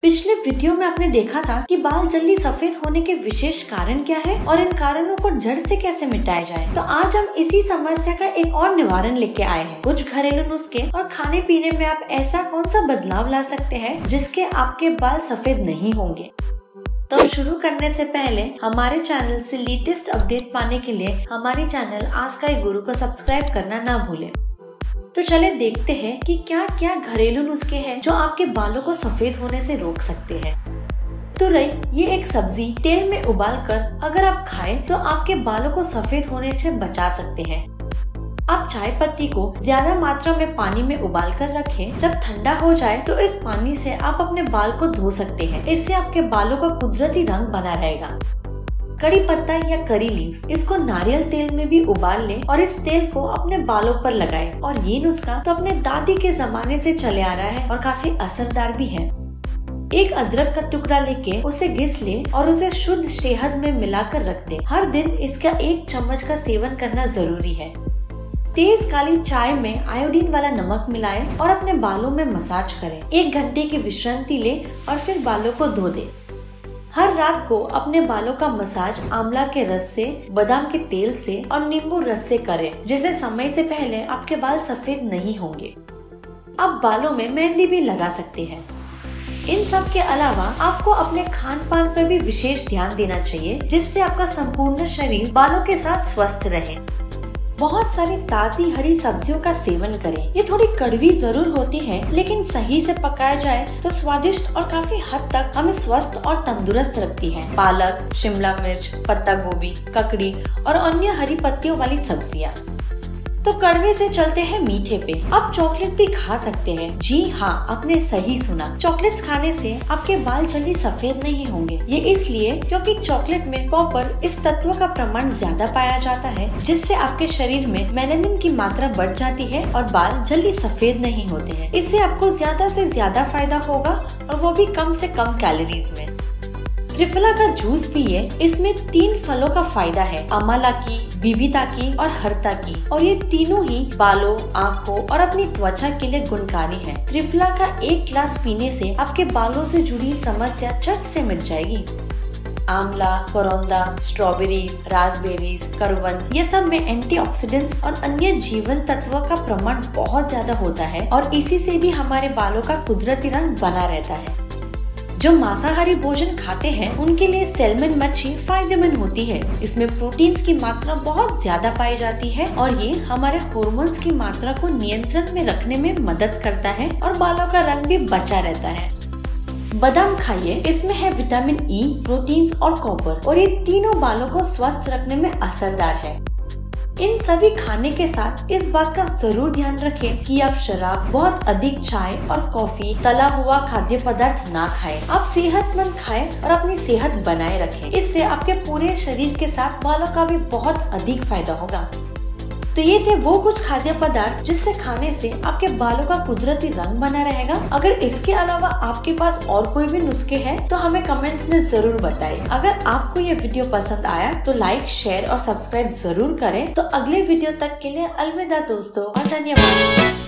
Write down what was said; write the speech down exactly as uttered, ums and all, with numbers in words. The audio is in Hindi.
पिछले वीडियो में आपने देखा था कि बाल जल्दी सफेद होने के विशेष कारण क्या है और इन कारणों को जड़ से कैसे मिटाया जाए। तो आज हम इसी समस्या का एक और निवारण लेके आए हैं। कुछ घरेलू नुस्खे और खाने पीने में आप ऐसा कौन सा बदलाव ला सकते हैं जिसके आपके बाल सफेद नहीं होंगे। तो शुरू करने से पहले हमारे चैनल से लेटेस्ट अपडेट पाने के लिए हमारे चैनल आस्क आई गुरु को सब्सक्राइब करना ना भूलें। तो चले देखते हैं कि क्या क्या घरेलू नुस्खे हैं जो आपके बालों को सफेद होने से रोक सकते हैं। तुरई ये एक सब्जी तेल में उबालकर अगर आप खाएं तो आपके बालों को सफेद होने से बचा सकते हैं। आप चाय पत्ती को ज्यादा मात्रा में पानी में उबाल कर रखें। जब ठंडा हो जाए तो इस पानी से आप अपने बाल को धो सकते हैं। इससे आपके बालों का कुदरती रंग बना रहेगा। कड़ी पत्ता या करी लीव्स, इसको नारियल तेल में भी उबाल लें और इस तेल को अपने बालों पर लगाएं। और ये नुस्खा तो अपने दादी के जमाने से चले आ रहा है और काफी असरदार भी है। एक अदरक का टुकड़ा लेके उसे घिस ले और उसे शुद्ध शहद में मिलाकर रख दे। हर दिन इसका एक चम्मच का सेवन करना जरूरी है। तेज काली चाय में आयोडीन वाला नमक मिलाएं और अपने बालों में मसाज करें। एक घंटे की विश्रांति ले और फिर बालों को धो दे। हर रात को अपने बालों का मसाज आंवला के रस से, बादाम के तेल से और नींबू रस से करें, जिससे समय से पहले आपके बाल सफेद नहीं होंगे। आप बालों में मेहंदी भी लगा सकते हैं। इन सब के अलावा आपको अपने खान पान पर भी विशेष ध्यान देना चाहिए, जिससे आपका संपूर्ण शरीर बालों के साथ स्वस्थ रहे। बहुत सारी ताजी हरी सब्जियों का सेवन करें। ये थोड़ी कड़वी जरूर होती है, लेकिन सही से पकाया जाए तो स्वादिष्ट और काफी हद तक हमें स्वस्थ और तंदुरुस्त रखती है। पालक, शिमला मिर्च, पत्ता गोभी, ककड़ी और अन्य हरी पत्तियों वाली सब्जियां। तो कड़वे से चलते हैं मीठे पे। आप चॉकलेट भी खा सकते हैं। जी हाँ, आपने सही सुना। चॉकलेट्स खाने से आपके बाल जल्दी सफेद नहीं होंगे। ये इसलिए क्योंकि चॉकलेट में कॉपर इस तत्व का प्रमाण ज्यादा पाया जाता है, जिससे आपके शरीर में मेलानिन की मात्रा बढ़ जाती है और बाल जल्दी सफेद नहीं होते हैं। इससे आपको ज्यादा से ज्यादा फायदा होगा और वो भी कम से कम कैलोरीज में। त्रिफला का जूस पिए। इसमें तीन फलों का फायदा है, अमाला की, बीबिता की और हरता की, और ये तीनों ही बालों, आँखों और अपनी त्वचा के लिए गुणकारी है। त्रिफला का एक गिलास पीने से आपके बालों से जुड़ी समस्या झट से मिट जाएगी। आंवला, करौंदा, स्ट्रॉबेरीज, रास्पबेरीज, करवंद, ये सब में एंटीऑक्सीडेंट्स और अन्य जीवन तत्व का प्रमाण बहुत ज्यादा होता है और इसी से भी हमारे बालों का कुदरती रंग बना रहता है। जो मांसाहारी भोजन खाते हैं उनके लिए सैल्मन मच्छी फायदेमंद होती है। इसमें प्रोटीन्स की मात्रा बहुत ज्यादा पाई जाती है और ये हमारे हार्मोन्स की मात्रा को नियंत्रण में रखने में मदद करता है और बालों का रंग भी बचा रहता है। बादाम खाइए। इसमें है विटामिन ई, प्रोटीन्स और कॉपर, और ये तीनों बालों को स्वस्थ रखने में असरदार है। इन सभी खाने के साथ इस बात का जरूर ध्यान रखें कि आप शराब, बहुत अधिक चाय और कॉफी, तला हुआ खाद्य पदार्थ ना खाएं। आप सेहतमंद खाएं और अपनी सेहत बनाए रखें। इससे आपके पूरे शरीर के साथ बालों का भी बहुत अधिक फायदा होगा। तो ये थे वो कुछ खाद्य पदार्थ जिससे खाने से आपके बालों का कुदरती रंग बना रहेगा। अगर इसके अलावा आपके पास और कोई भी नुस्खे हैं तो हमें कमेंट्स में जरूर बताएं। अगर आपको ये वीडियो पसंद आया तो लाइक, शेयर और सब्सक्राइब जरूर करें। तो अगले वीडियो तक के लिए अलविदा दोस्तों और धन्यवाद।